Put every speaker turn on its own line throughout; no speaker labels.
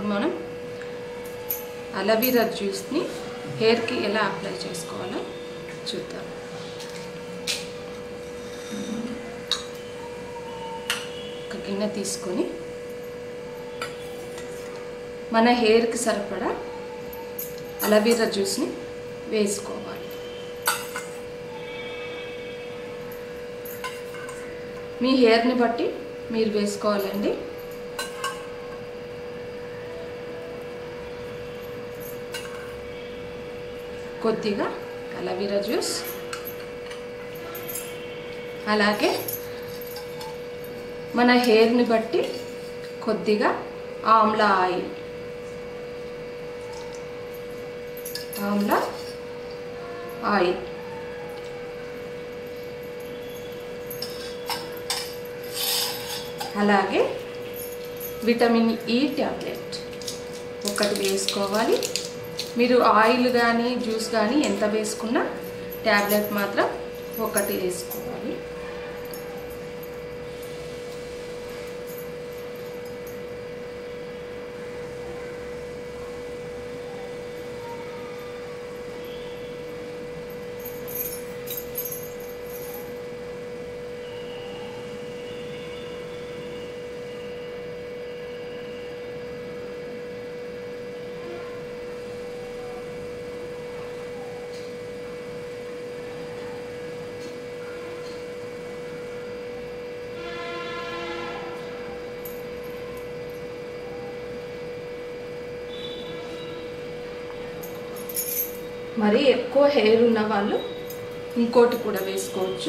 ఇప్పుడు మనం అలోవెరా జ్యూస్ని హెయిర్కి ఎలా అప్లై చేసుకోవాలో చూద్దాం. ఒక గిన్నె తీసుకొని మన హెయిర్కి సరిపడా అలోవెరా జ్యూస్ని వేసుకోవాలి. మీ హెయిర్ని బట్టి మీరు వేసుకోవాలండి. కొద్దిగా అలోవెరా జ్యూస్, అలాగే మన హెయిర్ని బట్టి కొద్దిగా ఆమ్లా ఆయిల్, అలాగే విటమిన్ ఈ టాబ్లెట్ ఒకటి వేసుకోవాలి. మీరు ఆయిల్ కానీ జ్యూస్ కానీ ఎంత వేసుకున్నా టాబ్లెట్ మాత్రం ఒకటి వేసుకోవాలి. మరి ఎక్కువ హెయిర్ ఉన్న వాళ్ళు ఇంకోటి కూడా వేసుకోవచ్చు.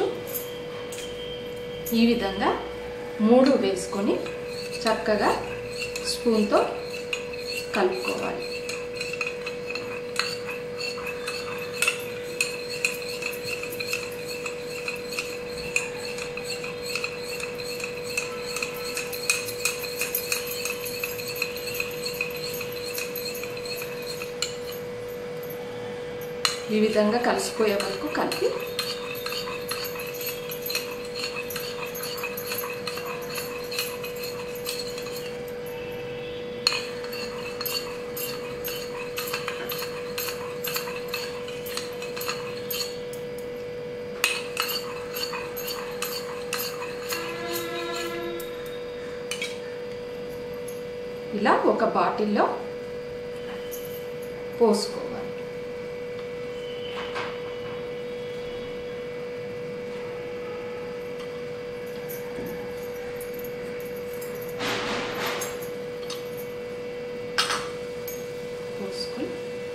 ఈ విధంగా 3 వేసుకొని చక్కగా స్పూన్తో కలుపుకోవాలి. ఈ విధంగా కలిసిపోయే వరకు కలిపి ఇలా ఒక బాటిల్లో పోసుకోవాలి. పోసుకొని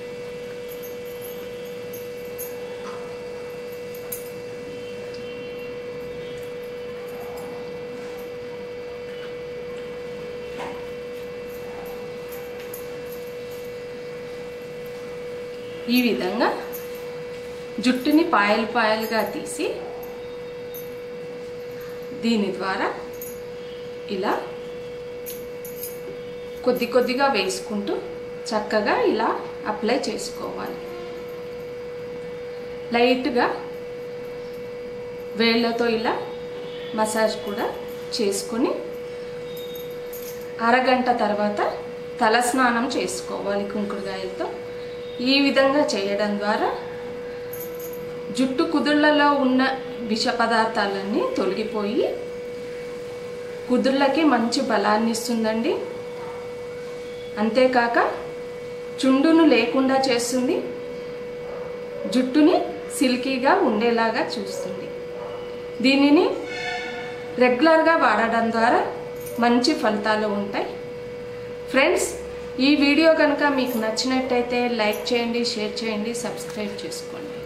ఈ విధంగా జుట్టుని పాయలు పాయలుగా తీసి దీని ద్వారా ఇలా కొద్ది కొద్దిగా వేసుకుంటూ చక్కగా ఇలా అప్లై చేసుకోవాలి. లైట్గా వేళ్ళతో ఇలా మసాజ్ కూడా చేసుకొని అరగంట తర్వాత తలస్నానం చేసుకోవాలి కుంకుడుకాయలతో. ఈ విధంగా చేయడం ద్వారా జుట్టు కుదుళ్లలో ఉన్న విష పదార్థాలన్నీ తొలగిపోయి కుదుళ్ళకి మంచి బలాన్ని ఇస్తుందండి. అంతేకాక చుండును లేకుండా చేస్తుంది, జుట్టుని సిల్కీగా ఉండేలాగా చూస్తుంది. దీనిని రెగ్యులర్గా వాడడం ద్వారా మంచి ఫలితాలు ఉంటాయి. ఫ్రెండ్స్, ఈ వీడియో కనుక మీకు నచ్చినట్టయితే లైక్ చేయండి, షేర్ చేయండి, సబ్స్క్రైబ్ చేసుకోండి.